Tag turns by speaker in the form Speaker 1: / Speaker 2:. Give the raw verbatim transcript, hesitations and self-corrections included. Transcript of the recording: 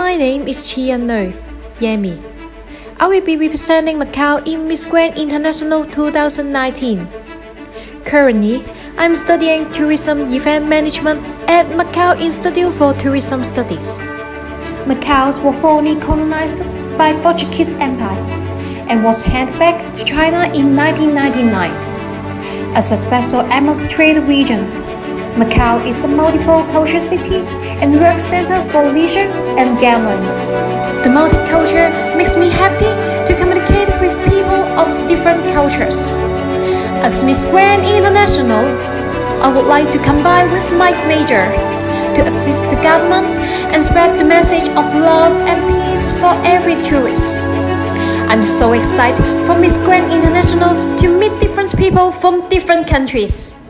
Speaker 1: My name is Chia No Yemi. I will be representing Macau in Miss Grand International two thousand nineteen. Currently, I'm studying Tourism Event Management at Macau Institute for Tourism Studies. Macau was formerly colonized by Portuguese Empire and was handed back to China in nineteen ninety-nine. As a special administrative region, Macau is a multiple culture city and work center for leisure and gambling. The multicultural makes me happy to communicate with people of different cultures. As Miss Grand International, I would like to combine with my major to assist the government and spread the message of love and peace for every tourist. I'm so excited for Miss Grand International to meet different people from different countries.